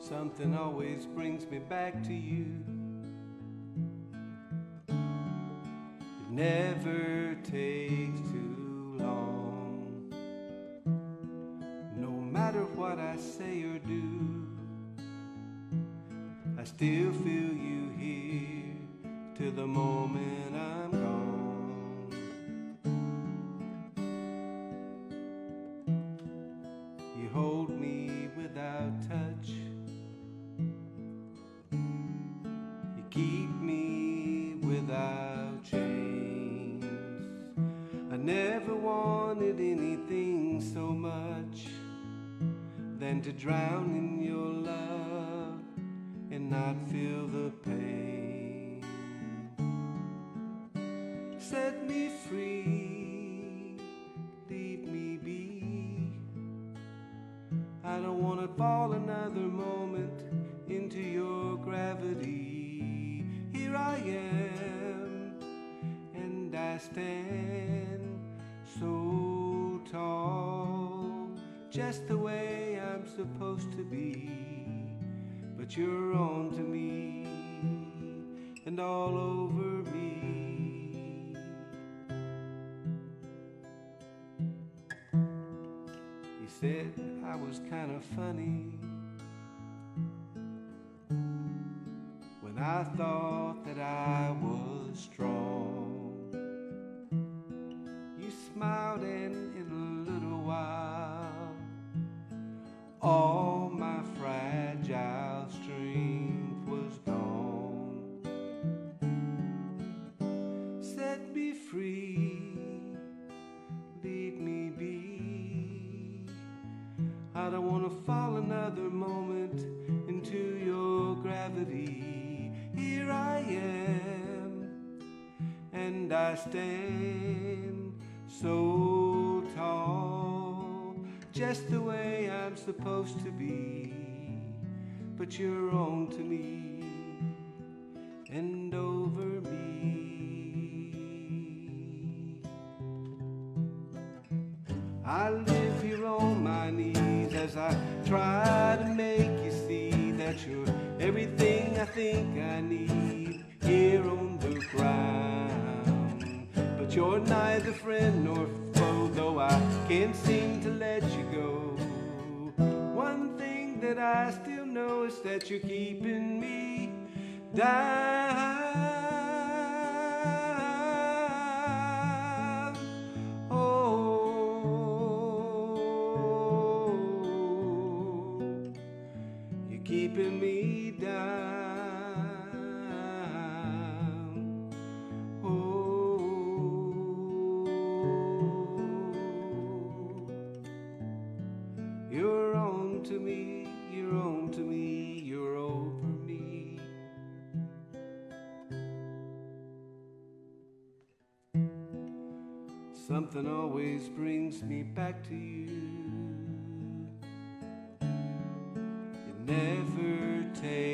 Something always brings me back to you. It never takes too long. No matter what I say or do, I still feel you here till the moment I'm gone. You hold me without touch. You keep me without chains. I never wanted anything so much than to drown in your love and not feel the pain. Set me free, leave me be. I don't want to fall another moment into your gravity. Here I am, and I stand so tall, just the way I'm supposed to be. But you're on to me and all over me. You said I was kind of funny when I thought that I was strong. You smiled, and in a little while all my fragile strength was gone. Set me free, leave me be. I don't want to fall another moment into your gravity. Here I am, and I stand so tall, just the way I'm supposed to be. But you're on to me and over me. I live here on my knees as I try to make you see that you're everything I think I need here on the ground. But you're neither friend nor foe, though I can't seem to let you go. One thing that I still know is that you're keeping me down. Oh, you're keeping me down. Oh, you're on to me, you're on to me, you're over me. Something always brings me back to you. It never takes